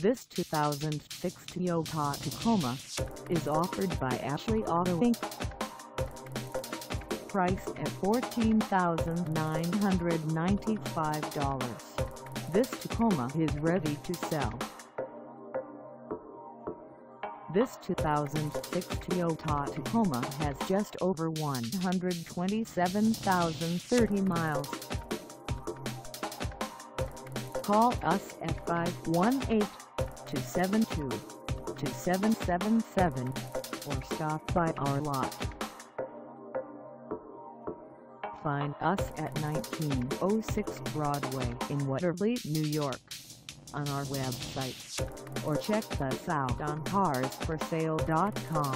This 2006 Toyota Tacoma is offered by Ashley Auto Inc. Priced at $14,995. This Tacoma is ready to sell. This 2006 Toyota Tacoma has just over 127,030 miles. Call us at 518-272-2777 or stop by our lot. Find us at 1906 Broadway in Watervliet, New York, on our website, or check us out on carsforsale.com.